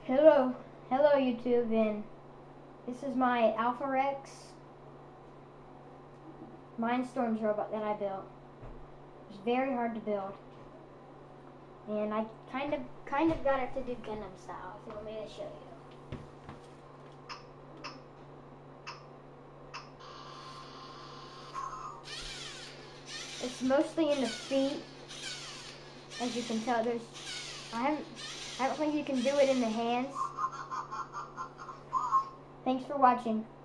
Hello YouTube, and this is my Alpha Rex Mindstorms robot that I built. It's very hard to build, and I kind of got it to do gangnam style. If you want me to show you. It's mostly in the feet, as you can tell. I don't think you can do it in the hands. Thanks for watching.